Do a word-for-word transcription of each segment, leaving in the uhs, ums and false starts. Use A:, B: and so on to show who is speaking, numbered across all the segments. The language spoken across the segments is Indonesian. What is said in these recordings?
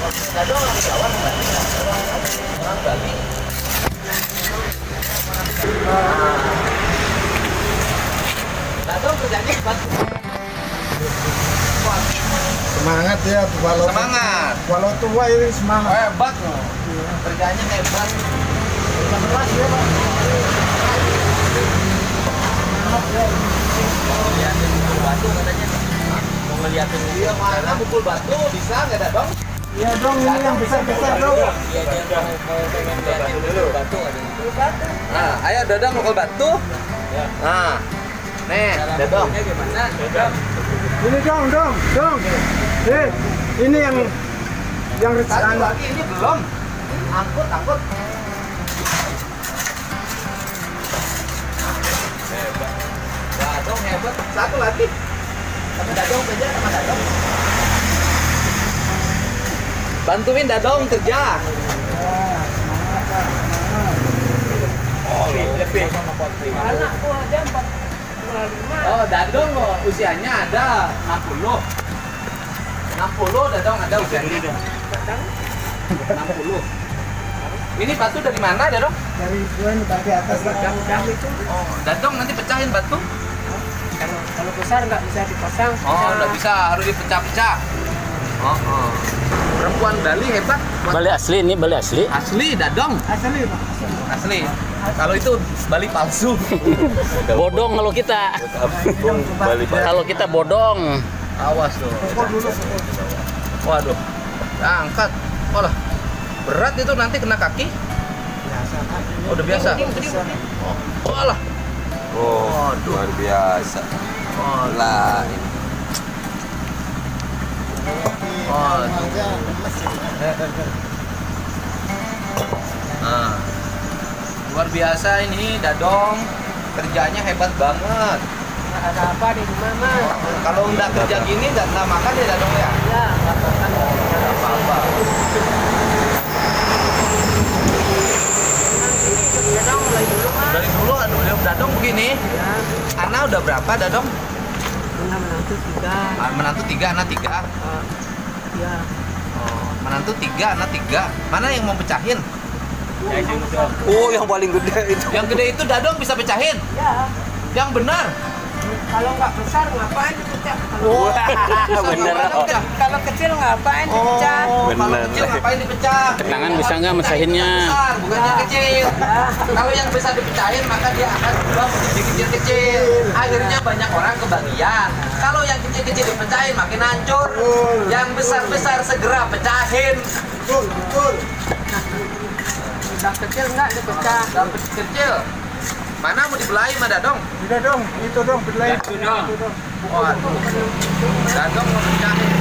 A: Dadong orang Jawa orang Bali. Dadong kerjanya hebat.
B: Semangat ya, walau
A: Semangat.
B: walau tua ini semangat.
A: Hebat loh. Kerjanya hebat. Kelas ya, Pak. Mau ngeliatin mukul batu katanya. Mau ngeliatin dia mana mukul batu bisa nggak Dadong?
B: Iya dong, ini yang besar-besar dong.
A: Iya dia mau mau pengen liatin mukul batu ada. Nah, ayo Dadong mukul batu. Nah, nih Dadong. Gimana? Dadong.
B: Ini dong, dong, dong. Eh, ini yang yang
A: Satu
B: rencana.
A: lagi ini belum. Angkut, angkut. Hebat. Dadong hebat. Satu lagi. Sama Dadong kerja sama Dadong. Bantuin Dadong kerja. Oh, lebih.
C: Anakku aja empat puluh lima.
A: Oh, Dadong oh, usianya ada enam puluh. enam puluh Dadong ada usianya. enam puluh. Ini batu dari mana, Dadong?
B: Dari gue nih bagian atas
C: Mudah-mudahan itu
A: Oh, Dadong nanti pecahin batu.
C: kalau kalau besar nggak bisa dipasang.
A: Oh, nggak bisa, harus dipecah-pecah. Oh, oh. Perempuan Bali hebat.
D: Bali asli ini, Bali asli.
A: Asli, Dadong.
B: asli Pak.
A: Asli. Kalau itu Bali palsu.
D: Bodong kalau kita. Kalau kita bodong.
A: Awas tuh. Waduh. Angkat. Walah. Berat itu nanti kena kaki.
B: Biasa kan.
A: Oh, udah biasa. Oh, walah.
E: Oh,
A: Waduh.
E: luar biasa.
A: Oh,
E: Lah,
A: oh.
B: Aja lemes ini.
A: Nah. Luar biasa ini Dadong. Kerjanya hebat banget.
C: Nggak ada apa di rumah mah.
A: Kalau nggak kerja gini nggak nggak makan ya Dadong ya?
C: Ya nggak makan.
A: Nggak apa-apa.
C: Ya dong mulai dulu mah.
A: Dari dulu aduh Dadong begini.
C: Ya
A: Anak udah berapa Dadong?
C: punya menantu tiga.
A: Ah, menantu tiga, anak tiga.
C: Eh, ya
A: Oh, menantu tiga, anak tiga. Mana yang mau pecahin?
E: oh yang paling gede itu.
A: Yang gede itu Dadong bisa pecahin.
C: ya
A: Yang benar.
C: kalau nggak besar ngapain dipecah? Kalau
E: Bener. Oh.
C: kalau kecil ngapain dipecah?
A: Oh, kalau
E: Bener.
A: kecil ngapain dipecah?
D: Tangan bisa nggak mecahinnya?
A: Besar, bukan yang kecil. Kalau yang bisa dipecahin maka dia akan berubah menjadi kecil-kecil. Akhirnya banyak orang kebagian. Kalau yang kecil-kecil dipecahin makin hancur. Yang besar-besar segera pecahin.
B: Betul, betul.
C: Udah kecil nggak dipecah?
A: Dapat kecil. Mana mau dibelai sama Dadong?
B: Tidak dong, itu dong belai.
A: Itu dong. Waduh. Dadong mau pecahin.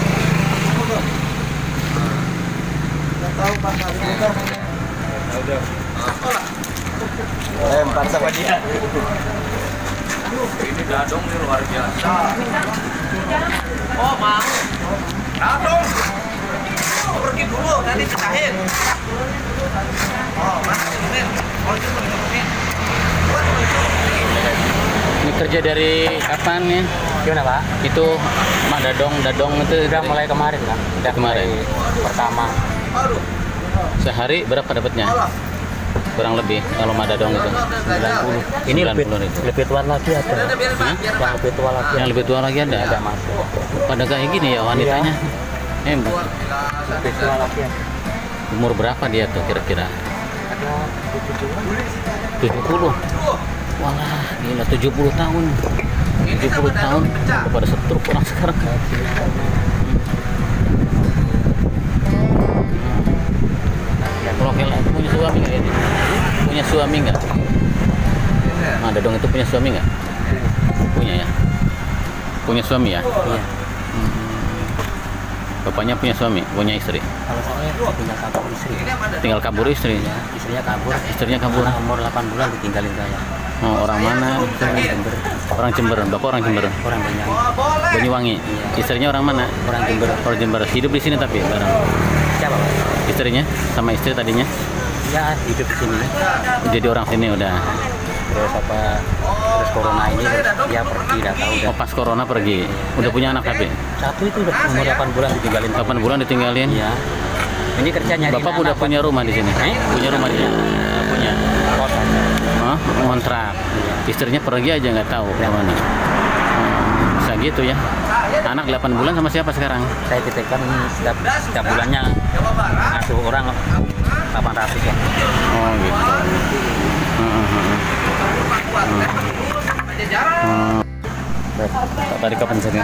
B: Nggak tahu Pak kali kita.
A: Apalah.
E: Lempar sama dia.
A: Ini Dadong nih luar biasa. Oh mau. Dadong. Mau pergi dulu, nanti pecahin. Oh mana ini? Oh itu ini.
D: Ini kerja dari kapan ya?
F: Gimana Pak?
D: Itu Mak Dadong, Dadong itu
F: Udah mulai kemarin Pak. Udah
D: Kemarin.
F: mulai pertama.
A: Aduh.
D: sehari berapa dapatnya?
A: Olah.
D: Kurang lebih kalau Mak Dadong itu.
A: sembilan puluh.
F: Ini lebih
D: sembilan puluh ribu.
F: lebih tua lagi ada.
A: Udah, udah, biarin Pak, biarin
F: Yang
A: Pak.
F: lebih tua lagi
D: Yang lebih tua lagi ada.
F: ada masuk.
D: Pada kayak gini ya wanitanya. Hebat.
A: Luar biasa.
F: Lebih tua lagi ada.
D: Umur berapa dia tuh kira-kira?
F: Ada tujuh
D: tujuh puluh.
A: Aduh.
D: Walah, gila tujuh puluh tahun.
A: Ini
D: tujuh puluh
A: sama
D: tahun.
A: Dadong dipecah.
D: Udah pada setruk orang sekarang. Kalau kayak punya suami nggak ini? Punya suami nggak? Nah, Dadong itu punya suami nggak? Punya ya. Punya suami ya.
F: Iya.
D: Bapaknya punya suami, punya istri.
F: Kalau saya punya satu istri.
A: Ini apa Dadong?
D: Tinggal kabur istri.
F: Ya, istrinya kabur.
D: Istrinya kabur.
F: Anak umur delapan bulan ditinggalin saya.
D: Oh, orang mana?
F: Orang Jember.
D: Orang Jember. Bapak orang Jember.
F: Orang banyak.
A: Oh, boleh.
D: Banyuwangi. Istrinya orang mana?
F: Orang Jember.
D: Orang Jember. Hidup di sini tapi bareng.
F: Siapa Pak?
D: Istrinya sama istri tadinya.
F: Ya hidup di sini.
D: Jadi orang sini udah.
F: Terus apa? Terus corona ini ya pergi dah tahu
D: Oh,
F: dah.
D: pas corona pergi. Udah punya anak tapi.
F: Satu itu udah umur delapan bulan ditinggalin.
D: delapan bulan ditinggalin.
F: Iya. Ini kerja nyari
D: Bapak udah punya rumah di sini?
F: Eh?
D: Punya rumah di sini? Nggak punya.
F: kos aja.
D: Hah? Kontrak. Istrinya pergi aja nggak tahu kemana. Hmm, bisa gitu ya. Anak delapan bulan sama siapa sekarang?
F: Saya titipkan setiap, setiap bulannya ngasuh orang delapan ratus ya.
D: Oh gitu. Hmm, hmm, hmm. Hmm. Hmm. Tadi kapan sini?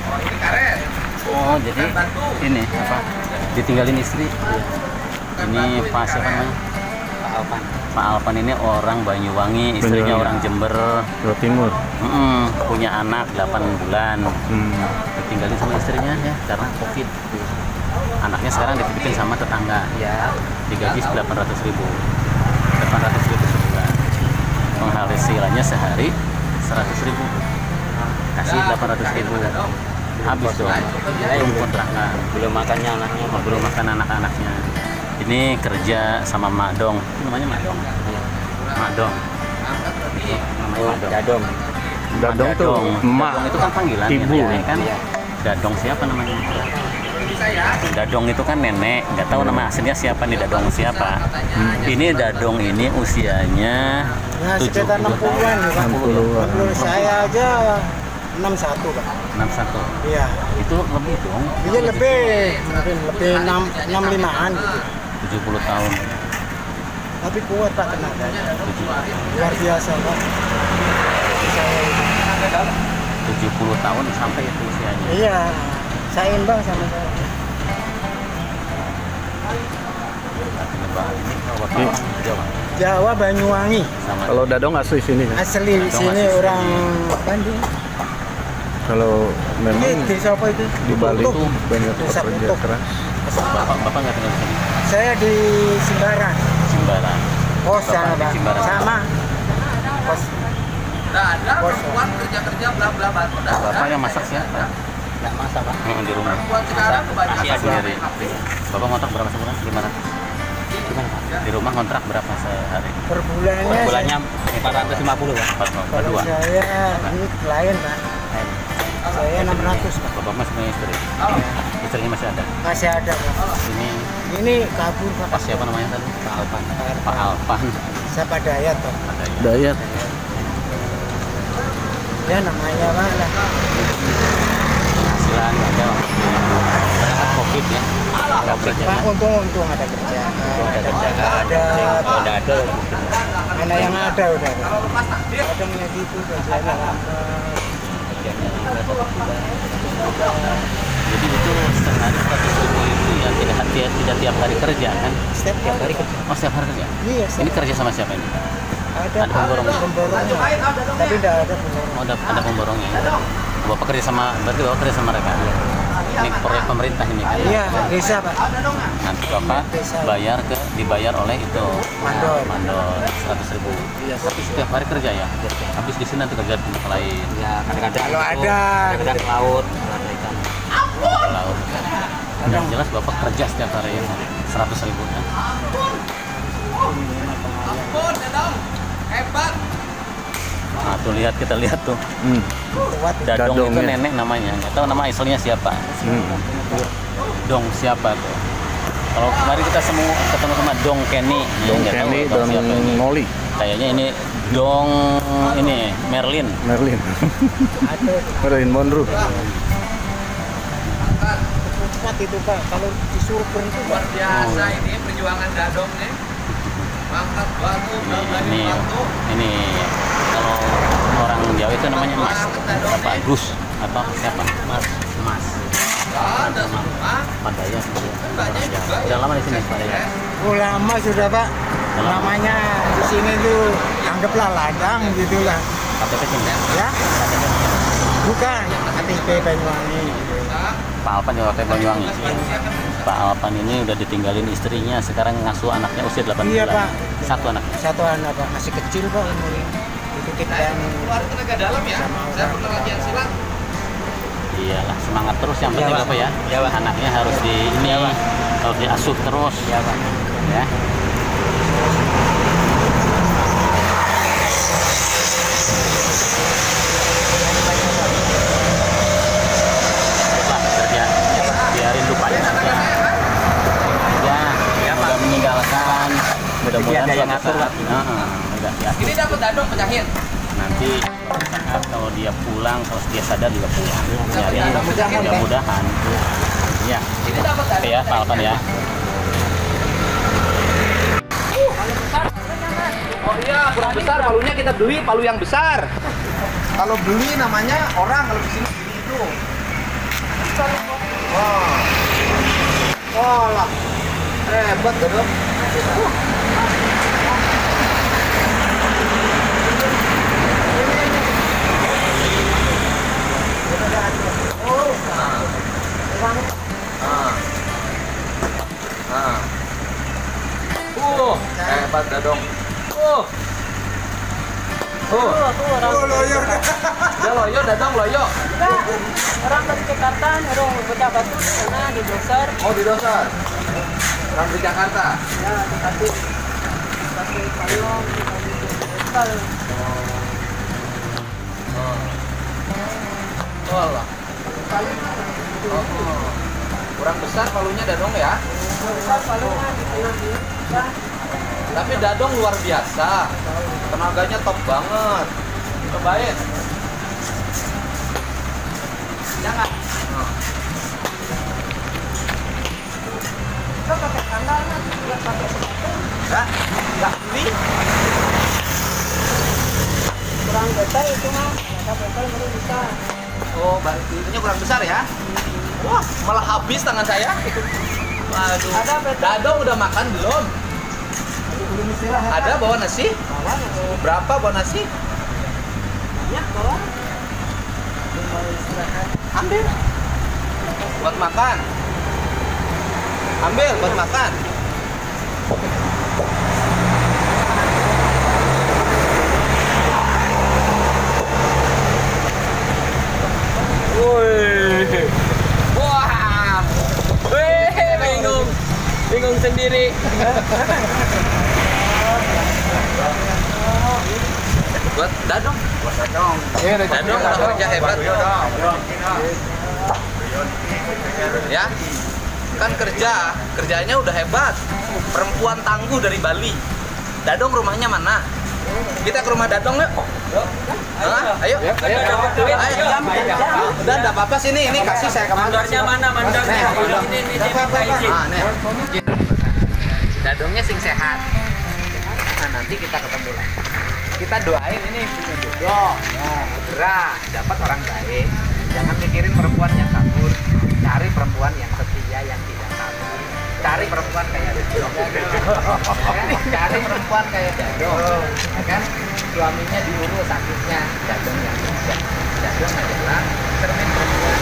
D: Oh jadi ini apa? Ditinggalin istri. Ini Pak siapa namanya?
F: Pak Alpan.
D: Pak Alpan ini orang Banyuwangi, istrinya
B: Banyuwangi.
D: orang Jember.
B: Jawa Timur.
D: Mm-mm, punya anak delapan bulan.
B: Hmm.
D: Ditinggalin sama istrinya ya karena Covid. Anaknya sekarang dititipin sama tetangga.
F: Ya.
D: Digaji delapan ratus ribu. delapan ratus ribu sebulan. Penghasilannya sehari seratus ribu. Kasih delapan ratus ribu. Habis dong. Belum kontrakan.
F: Belum makannya anaknya.
D: Oh, belum makan anak-anaknya. Ini kerja sama Mak Dong. Namanya Mak Dong. Mak Dong. Namanya
F: Oh,
D: Mak Dong.
F: Dadong.
B: Dadong tuh emak.
D: Dadong itu kan panggilan
B: Ibu.
D: ya, kan?
F: Iya.
D: Dadong siapa namanya? Dadong itu kan nenek, nggak tahu nama aslinya siapa nih Dadong siapa. Ini Dadong ini usianya
C: Ya
D: tujuh
C: sekitar enam
D: puluh
C: puluhan ya, Pak.
B: enam puluhan.
C: Menurut saya aja enam puluh satu Pak.
D: enam puluh satu.
C: Iya.
D: Itu lebih dong.
C: Iya lebih, mungkin lebih enam enam limaan gitu.
D: tujuh puluh tahun.
C: Tapi kuat Pak tenaganya. Luar biasa Pak. Saya
D: tujuh puluh tahun sampai itu usianya.
C: iya, saya imbang sama saya.
D: Ini kalau Bapak
B: Iya.
D: Jawa.
C: Jawa Banyuwangi.
D: Sama
B: Kalau Dadong asli sini kan?
C: Asli sini orang Bandung.
B: Kalau memang
C: Ini desa apa itu?
B: di Bali
C: Putuk.
B: itu banyak
C: Desa
B: pekerja
C: Putuk.
B: keras.
D: Bapak Bapak nggak tinggal di sini.
C: Saya di Simbaran.
D: Simbaran.
C: Pos sana
D: Bapak di
C: Pak.
D: Simbaran.
C: Sama. Pos.
A: Nggak ada
C: Bos.
A: perempuan kerja-kerja bla bla bla. Nggak ada.
D: Bapak yang masak siapa?
F: Nggak masak Pak.
D: Hmm, di rumah.
A: Perempuan sekarang kebanyakan
D: Masak sendiri. Bapak ngontrak berapa sebulan? Gimana?
F: Gimana Pak?
D: Di rumah kontrak berapa sehari?
C: Per bulannya.
F: Per bulannya empat ratus lima puluh Pak.
D: Empat
C: Kalau
D: berdua.
C: saya ini klien Pak. Saya enam ratus Pak.
D: Bapak masih punya istri. Istrinya masih ada.
C: Masih ada Pak.
D: Ini
C: Ini kabur Pak.
D: Pak siapa namanya tadi? Pak Alpan. Pak Alpan.
C: Siapa Dayat Pak?
D: Ada ya.
B: Dayat.
C: Ya namanya Pak lah.
D: Penghasilan ada. Karena Covid ya. Covid ya.
C: Pak untung-untung ada kerjaan.
F: Ada kerjaan.
C: Ada.
F: Ada ada.
C: Mana yang ada udah. Kadangnya gitu kerjanya lambat.
D: Jadi itu sehari seratus ribu itu ya tidak tidak tidak tiap hari kerja kan?
C: Setiap tiap hari kerja.
D: Oh setiap hari kerja.
C: Iya,
D: Ini
C: setiap
D: kerja sama siapa ini?
C: ada
D: ada pemborongnya.
C: pemborongnya. Tapi tidak ada pemborong.
D: Oh ada ada pemborongnya. Bapak kerja sama berarti bapak kerja sama mereka. Ini proyek pemerintah ini kan?
C: Iya, desa Pak.
D: Nanti bapak bayar ke dibayar oleh itu
C: Mandor.
D: mandor seratus ribu. Tapi setiap hari kerja ya. Habis di sini nanti kerja di tempat lain.
F: Ya kadang-kadang
C: Kalau
F: itu,
C: ada,
F: kadang-kadang
C: gitu.
F: laut, ada ikan.
D: Ke laut. Yang jelas bapak kerja setiap hari ya. Seratus ribu kan?
A: Ampun, Dadong. Hebat.
D: Nah tuh lihat kita lihat tuh.
B: Hmm.
C: Kuat.
D: Dadong,
B: Dadong,
D: itu
B: ya.
D: nenek namanya. Nggak tahu nama aslinya siapa.
B: Hmm.
D: Dong siapa tuh? Kalau kemarin kita semua ketemu sama Dong Kenny. Ya,
B: Dong
D: nggak tahu
B: Kenny
D: Dong
B: dan
D: siapa ini.
B: Noli
D: Kayaknya ini Dong ini Merlin.
B: Merlin.
C: Ada
B: Merlin Monroe.
C: kuat itu Pak. Kalau disuruh berhenti Pak.
A: Luar biasa ini perjuangan Dadong nih. Mangkat batu,
D: Ini
A: batu.
D: ini kalau orang Jawa itu namanya Mas. Apa Gus atau siapa? Mas. Mas.
A: Ada semua.
D: Padaya. Udah lama di sini Padaya.
C: Oh lama sudah Pak. Namanya di sini tuh anggaplah ladang gitulah.
D: K T P sini.
C: Ya? Bukan K T P Banyuwangi.
D: Pak Alpan di Hotel Banyuwangi. Pak Alpan ini udah ditinggalin istrinya, sekarang ngasuh anaknya usia delapan
C: Iya,
D: bulan.
C: Pak.
D: Satu anak.
C: Satu anak Pak masih kecil Pak umurnya. Dititipkan
A: Keluar tenaga dalam ya. Saya pernah latihan silat.
D: Iyalah, semangat terus yang penting
F: Iya, Pak.
D: apa ya?
F: Iya, Pak.
D: Anaknya harus di ini, harus diasuh terus.
F: Ya Pak.
D: Ya. Lah, kerja. Biarin lupa ya. Kerja mudah-mudahan
F: ada yang
D: suatu
F: ngatur,
D: saat,
F: Pak.
D: Heeh, udah diatur.
A: Ini dapat dadong pecahin.
D: Nanti saat kalau dia pulang, kalau dia sadar juga pulang. Jadi
A: Mudah-mudahan.
D: mudah-mudahan. Ya,
A: Ini dapat
D: oke
A: dadong.
D: ya, Pak Alvan ya.
A: Oh iya, kurang besar palunya kita beli palu yang besar. Kalau beli namanya orang, kalau di sini beli itu. Wah. Wah lah. Hebat dadong. Ah. Uh, hebat dadong. Uh. Uh.
C: Oh, loyor.
A: Ya loyo dadong loyo.
G: Enggak, orang dari Jakarta nyuruh bocah batu di sana di Doser.
A: Oh di Doser. Orang di Jakarta.
G: Ya, dikasih dikasih payung, dikasih bekal.
A: Oh lah. Oh, oh. Kurang besar palunya dadong ya.
G: Besar palungnya di tengah ini. Ya,
A: Tapi dadong luar biasa. Tenaganya top banget. Cobain. Jangan.
G: kita pakai sandalnya, tidak pakai sepatu.
A: Enggak, enggak ini.
G: Kurang besar itu mah, ada besar baru bisa.
A: Oh, itunya kurang besar ya. Wah, malah habis tangan saya. Waduh.
G: Ada betul.
A: Dadong udah makan belum?
G: Belum istirahat.
A: Ada bawa nasi?
G: Bawa nasi.
A: Berapa bawa nasi?
G: Banyak bawa. Belum mau istirahat.
A: Ambil. Buat makan. Ambil buat makan. Woi. Wah. Wih, bingung. Bingung sendiri. Buat dadong. Buat dadong. Dadong udah kerja hebat. Ya. Kan kerja, kerjanya udah hebat. Perempuan tangguh dari Bali. Dadong rumahnya mana? Kita ke rumah Dadong yuk. Hah? Ayo. Ayo. Ayo. Udah enggak apa-apa sini, ini kasih saya ke mandornya mana? Mandornya. Ini ini ini minta izin. Ah, nih. Dadongnya sing sehat. Nah, nanti kita ketemu lagi. Kita doain ini punya jodoh. Nah, segera dapat orang baik. Jangan mikirin perempuan yang kabur. Cari perempuan yang setia, yang tidak kabur. Cari perempuan kayak Dadong. Cari perempuan kayak Dadong. Ya kan? Suaminya diurus sakitnya, Dadong yang bisa. Dadong adalah cermin perempuan.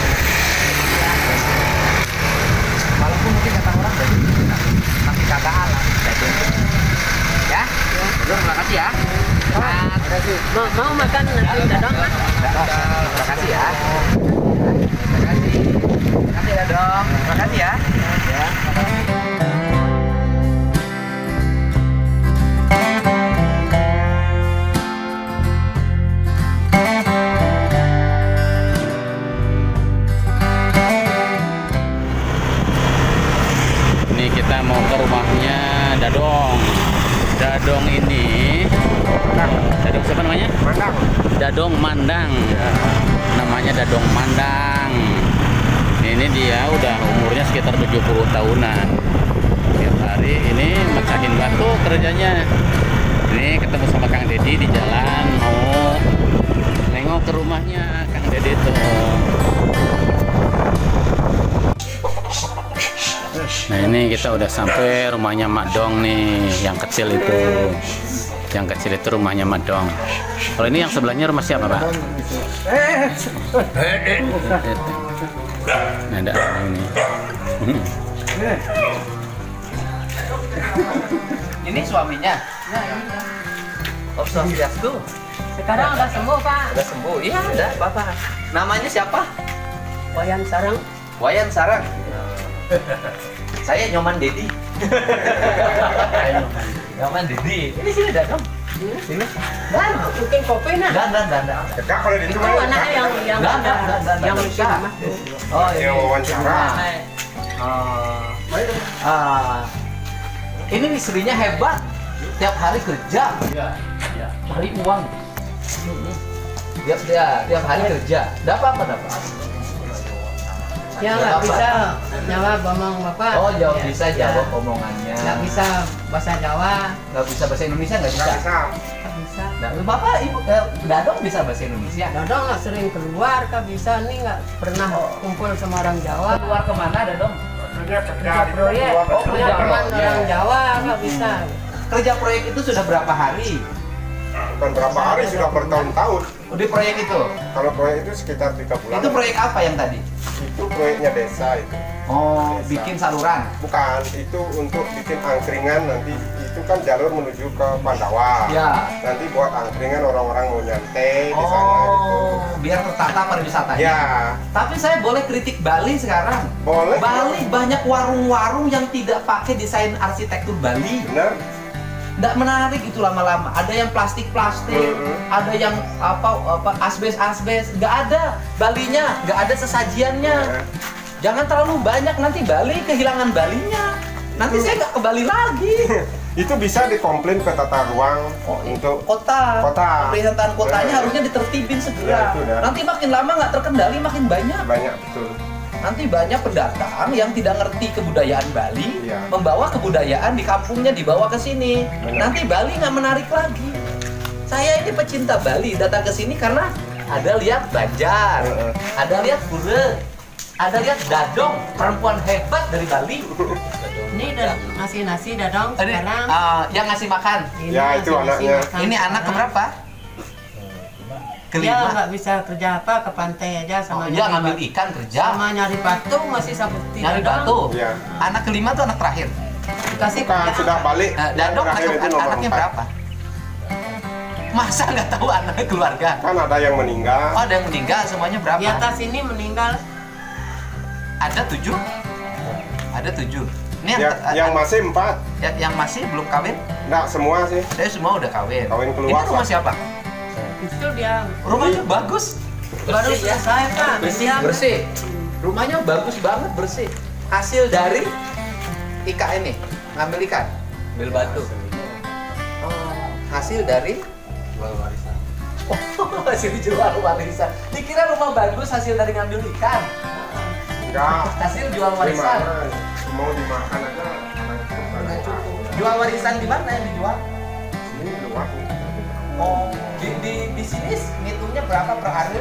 A: Walaupun mungkin kata orang Dadong tapi kagak alam. Dadong. Ya? Dadong, terima kasih ya. Terima kasih.
G: Mau, mau makan nasi dadong kan?
A: Terima kasih ya. Terima kasih. Terima kasih ya dong. Terima kasih ya. Ya.
D: Ini kita mau ke rumahnya Dadong. Dadong ini, Dadong siapa namanya?
C: Mandang.
D: Dadong Mandang. Namanya Dadong Mandang. Ini dia udah umurnya sekitar tujuh puluh tahunan. Tiap hari ini mecahin batu kerjanya. Ini ketemu sama Kang Dedi di jalan, mau nengok ke rumahnya Kang Dedi tuh. Nah ini kita udah sampai rumahnya Mak Dong nih, yang kecil itu. Yang kecil itu rumahnya Mak Dong. Kalau ini yang sebelahnya rumah siapa, Pak? Nah, ada ini.
A: Ini suaminya. Oh, Swastiastu.
G: Sekarang udah sembuh, Pak.
A: Udah sembuh. Iya, ada Bapak. Namanya siapa?
G: Wayan Sarang.
A: Wayan Sarang. Saya Nyoman Dedi. Nyoman Dedi. Ini sini Dadong. Sini.
G: Dan mungkin kopi nah.
A: Dan dan dan. dan.
C: Dekat kalau di
G: Itu
C: itu.
G: anaknya yang yang
A: Dan dan dan dan.
G: yang
A: dan.
G: bisa.
A: Oh, ini
C: Ya, wawancara.
A: Oh. Ah. Ini istrinya hebat. Tiap hari kerja.
D: Iya. Iya.
A: Cari uang. Tiap dia tiap hari kerja. Dapat apa dapat?
G: Ya nggak bisa jawab ngomong bapak.
A: Oh, jawab
G: Ya,
A: bisa
G: ya.
A: jawab omongannya.
G: Nggak bisa bahasa Jawa.
A: Nggak bisa bahasa Indonesia nggak bisa.
G: Nggak bisa.
A: Nah, bapak ibu eh, Dadong bisa bahasa Indonesia.
G: Dodong nggak sering keluar, kak bisa nih nggak pernah kumpul sama orang Jawa.
A: Keluar kemana Dadong?
C: Kerja
G: Kerja proyek,
A: Oh,
G: punya
A: kerja
G: teman
A: proyek.
G: orang Jawa nggak bisa.
A: Kerja proyek itu sudah berapa hari?
B: Bukan berapa hari, sudah bertahun-tahun.
A: Di proyek itu.
B: Kalau proyek itu sekitar tiga bulan.
A: Itu proyek apa yang tadi?
B: Itu proyeknya desa itu.
A: Oh,
B: Desa.
A: bikin saluran.
B: Bukan, itu untuk bikin angkringan nanti itu kan jalur menuju ke Pandawa.
A: Ya.
B: Nanti buat angkringan orang-orang mau nyantai di sana gitu.
A: Oh, biar tertata pariwisatanya.
B: Ya,
A: Tapi saya boleh kritik Bali sekarang.
B: boleh.
A: Bali banyak warung-warung yang tidak pakai desain arsitektur Bali.
B: Benar.
A: Nggak menarik itu lama-lama. Ada yang plastik-plastik,
B: Mhm.
A: ada yang apa apa asbes-asbes. Nggak ada Balinya, nggak ada sesajiannya.
B: Ya.
A: Jangan terlalu banyak, nanti Bali kehilangan Balinya. Nanti saya nggak ke Bali lagi.
B: Itu bisa dikomplain ke tata ruang
A: Oh,
B: untuk
A: kota,
B: Kota.
A: pemerintahan kotanya
B: Ya.
A: harusnya ditertibin segera.
B: Ya, itu dah.
A: Nanti makin lama nggak terkendali, makin banyak.
B: banyak betul.
A: Nanti banyak pendatang yang tidak ngerti kebudayaan Bali,
B: Iya.
A: membawa kebudayaan di kampungnya dibawa ke sini.
B: Benar.
A: Nanti Bali nggak menarik lagi. Saya ini pecinta Bali, datang ke sini karena ada lihat Banjar,
B: Heeh.
A: ada lihat Pura, ada lihat Dadong, perempuan hebat dari Bali.
G: Ini dan ngasih nasi dadong
A: Ini
G: sekarang.
A: uh, yang ngasih makan.
G: Ini
B: Ya,
G: ngasih
B: itu
G: nasi
B: anaknya.
G: makan
A: Ini anak
G: sekarang.
A: keberapa?
G: Dia
A: Kelima.
G: nggak bisa kerja apa ke pantai aja
A: Oh,
G: sama
A: iya
G: nyari
A: ngambil
G: batu.
A: ikan kerja,
G: Sama nyari batu masih sabuti.
A: nyari
G: dadong.
A: batu.
B: Iya.
A: Anak kelima tuh anak terakhir.
G: Dikasih
B: Bukan,
G: kerja.
B: sudah balik.
A: Nah, Dadong
B: Terakhir
A: anak,
B: itu nomor
A: anaknya
B: empat.
A: berapa? Masa nggak tahu anaknya keluarga?
B: Kan ada yang meninggal.
A: Oh, ada yang meninggal, semuanya berapa?
G: Di atas ini meninggal.
A: Ada tujuh? Ada tujuh. Ini yang,
B: Ya, yang masih empat.
A: ya- yang masih belum kawin?
B: Nggak semua sih.
A: Saya semua udah kawin.
B: Kawin
A: Ini
B: keluar,
A: rumah
B: Pak.
A: siapa?
G: Itu dia
A: Rumahnya bagus.
G: baru
A: Bersih ya?
G: selesai pak.
A: Bersih,
G: Dia-
A: bersih. Rumahnya bagus banget, bersih. Hasil dari I K N nih, ngambil ikan, ambil batu. Oh, hasil dari
E: Jual warisan.
A: Oh, hasil jual warisan. Dikira rumah bagus hasil dari ngambil ikan.
B: Enggak.
A: Hasil jual warisan.
B: Gimana? Mau dimakan aja.
A: Nggak cukup. Jual warisan di mana yang dijual?
B: Ini luar.
A: Oh, di, di, di sini ngitungnya berapa per hari?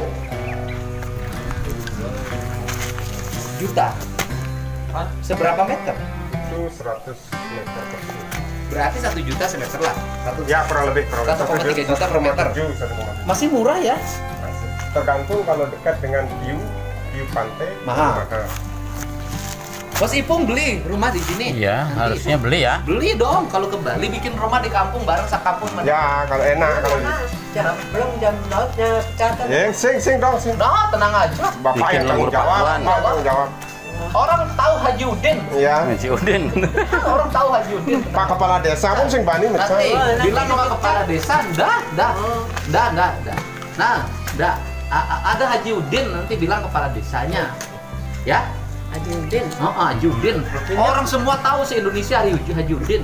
A: Juta.
E: Hah?
A: Seberapa meter?
B: Itu seratus meter persegi.
A: Berarti satu juta semeter lah. Satu
B: Ya, kurang lebih. kurang lebih.
A: satu koma tiga juta per meter.
B: satu koma tujuh, satu koma tujuh.
A: Masih murah ya?
B: Masih. Tergantung kalau dekat dengan view, view pantai.
A: Mahal. Bos Ipung beli rumah di sini.
F: Iya,
A: Nanti
F: harusnya
A: Ipung.
F: beli ya.
A: Beli dong kalau ke Bali bikin rumah di kampung bareng sakampung.
B: Ya, kalau enak kalau
G: Jam, belum jam lautnya pecatan.
B: Ya, sing sing dong sing.
A: Nah, tenang aja.
B: Bapak
F: Bikin
B: yang tanggung
F: lembur
B: jawab,
F: pakuan.
B: Bapak tanggung jawab.
A: Orang tahu Haji Udin.
B: Iya.
F: Haji Udin.
A: Orang tahu Haji Udin.
B: Pak kepala desa pun sing bani
A: Nanti
B: mecah.
G: nanti
A: bilang sama
G: dipecat.
A: kepala desa, dah, dah, dah, dah, dah. Nah, dah. A- a- ada Haji Udin nanti bilang kepala desanya, ya.
G: Haji Udin.
A: Oh, Haji Udin. Orang semua tahu se Indonesia Haji Haji Udin.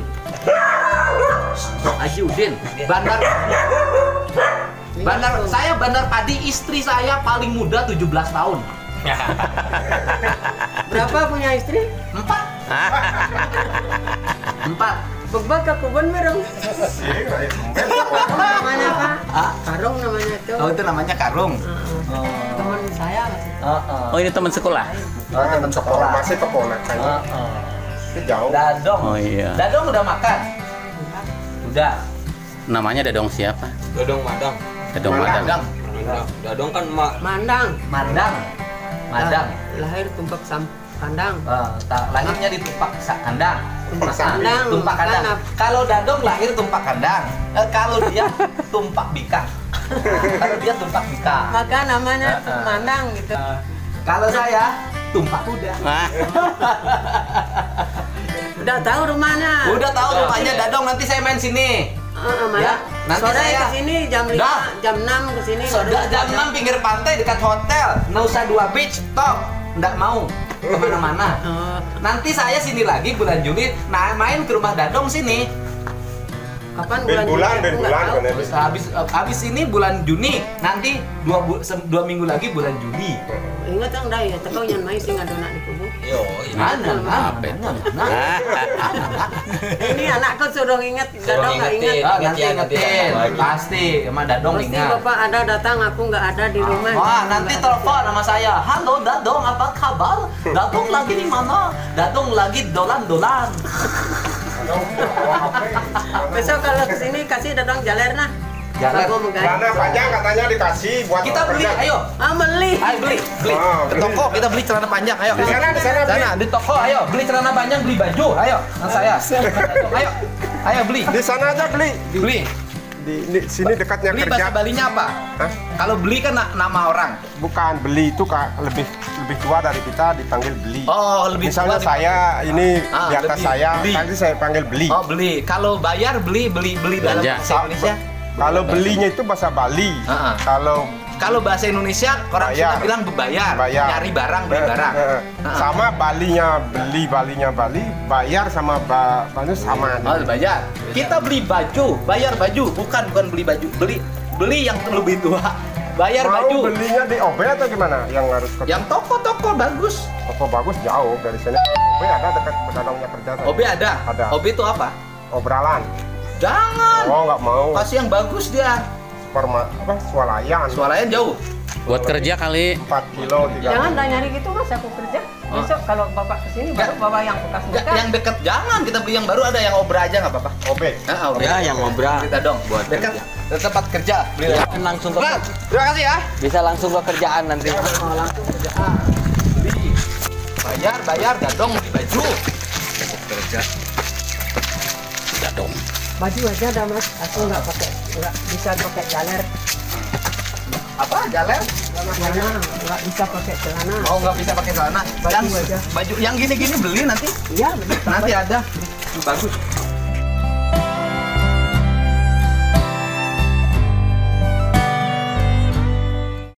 A: Haji Udin. Bandar. Bandar. Saya Bandar Padi. Istri saya paling muda tujuh belas tahun.
G: Berapa punya istri?
A: Empat. Empat.
G: Bebak ke kubun merong. Namanya apa?
A: Ah,
G: Karung namanya itu.
A: oh itu namanya Karung.
G: Heeh. Teman saya masih.
A: Oh,
F: Oh, ini teman sekolah.
A: teman sekolah.
B: Masih keponakan. Itu jauh.
A: Dadong.
F: Oh iya.
A: Dadong udah makan? Udah.
F: Namanya Dadong siapa?
E: Dodong Madang.
F: Dadong
B: Madang.
F: Madang.
A: Dadong.
E: Madang. Dadong kan mak.
G: Mandang.
A: Madang. Madang.
G: Lah- Lahir tumpak sam kandang.
A: Eh, ta- lahirnya di tumpak sa- kandang.
B: Tumpak
A: Ah,
G: kandang.
A: Tumpak kandang.
G: Kan,
A: Kalau Dadong lahir tumpak kandang. Eh, kalau dia tumpak bika. Kalau dia tumpak bika.
G: Maka namanya
A: Ah, ah.
G: Mandang gitu.
A: Kalau saya tumpak kuda.
F: Ah,
G: Udah tahu rumahnya.
A: Udah tahu rumahnya Dadong, nanti saya main sini.
G: Heeh,
A: Ya,
G: mana?
A: nanti
G: Sore
A: saya-
G: ke sini jam
A: Dah.
G: lima, jam enam ke sini.
A: Sudah jam enam pinggir pantai dekat hotel Nusa Dua Beach, top. Nggak mau kemana-mana.
G: Oh,
A: Nanti saya sini lagi bulan Juli, nah main ke rumah Dadong sini.
G: Kapan
B: Ben
G: bulan
B: bulan,
G: Juni?
B: ben
G: Aku nggak
B: bulan,
G: tahu.
B: bener.
A: Habis, habis habis ini bulan Juni, nanti dua bu- se- dua minggu lagi bulan Juli.
G: Ingat ang dahil, takaw yan may singa doon na di kubo.
A: Yo, mana, mana, mana.
G: Ini anakku suruh ingat, Dadong nggak ingat.
A: Ah, nanti ingetin, pasti, sama Dadong
G: Pasti
A: ingat.
G: bapak ada datang, aku nggak ada di rumah.
A: Wah, nanti
G: Nggak ada.
A: telepon sama saya. Halo Dadong, apa kabar? Dadong lagi di mana? Dadong lagi dolan-dolan.
G: Besok kalau kesini kasih Dadong jaler nah.
A: Jaler.
G: Aku mau gaji.
B: Dana panjang katanya dikasih buat
A: Kita beli,
B: kerja.
A: ayo.
G: Ah beli.
A: Ayo beli, beli.
B: Ah,
A: Ke
B: beli.
A: toko kita beli celana panjang, ayo.
B: Di sana, di sana, beli.
A: Sana di toko, ayo. Beli celana panjang, beli baju, ayo. Sama saya. Ayo. Ayo beli.
B: Di sana aja beli.
A: Beli.
B: Di, di sini dekatnya
A: Beli
B: kerja.
A: bahasa Balinya apa?
B: Hah?
A: Kalau beli kan na- nama orang.
B: Bukan beli itu Kak, lebih lebih tua dari kita dipanggil beli.
A: Oh, lebih
B: Misalnya
A: tua di-
B: saya ini
A: Ah,
B: di atas
A: lebih.
B: saya,
A: Beli.
B: nanti saya panggil beli.
A: Oh, beli. Kalau bayar beli beli beli dalam
D: Belanja.
A: bahasa Indonesia.
B: Kalau belinya itu bahasa Bali.
A: Ah, ah.
B: Kalau
A: Kalau bahasa Indonesia orang
B: Bayar.
A: Sunda bilang bebayar,
B: bayar,
A: nyari barang beli
B: Eh,
A: barang.
B: eh, eh.
A: Ah.
B: sama Balinya beli, Balinya Bali, bayar sama ba, Bali sama.
A: Oh, bayar. Kita beli baju, bayar baju, bukan bukan beli baju, beli beli yang lebih tua. Bayar
B: Mau
A: baju.
B: belinya di O B atau gimana? Yang harus ke
A: Yang toko-toko bagus.
B: toko bagus jauh dari sini. O B ada dekat pedagangnya kerja.
A: O B ada.
B: Ada.
A: O B itu apa?
B: Obralan.
A: Jangan.
B: Oh nggak mau.
A: Kasih yang bagus dia.
B: Perma, apa swalayan.
A: Suaranya jauh.
D: Buat kerja kali.
B: empat kilo tiga.
G: Jangan dah nyari gitu mas, aku kerja. Besok kalau bapak kesini baru bawa yang bekas
A: Ja-
G: bekas.
A: yang dekat jangan, kita beli yang baru, ada yang obra aja nggak apa-apa.
B: O B.
A: Ah, obra.
F: Ya, yang obra.
A: Kita dong buat dekat tempat kerja. Beli
F: Ya, kan langsung ke
A: Nah, terima kasih ya.
F: bisa langsung ke kerjaan nanti.
A: Oh, langsung kerjaan. Beli. Bayar, bayar, dadong beli baju. Kerja.
D: Dadong.
G: Baju aja dah mas, aku nggak pakai, nggak bisa pakai jaler.
A: Apa? Jalan?
G: Celana, nggak bisa pakai celana.
A: Oh, nggak bisa pakai celana.
G: Baju
A: Yang
G: aja.
A: baju yang gini-gini beli nanti.
G: Iya, bener.
A: Nanti ada. Bagus.